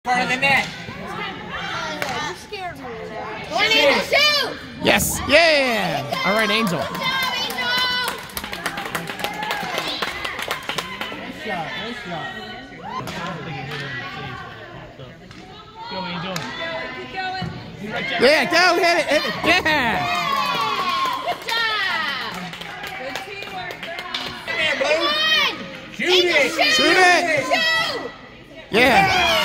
front of the net. You scared me. Come on, Angel, shoot! Yes. Yeah. All right, Angel. Good job, Angel! Nice shot. Nice shot. Go, Angel. Keep going. Yeah, go hit it. Hit it. Yeah. Good job! Good teamwork, girls. Come here, Blue. Come on! Shoot Angel, it. shoot! Shoot it. Shoot! Yeah.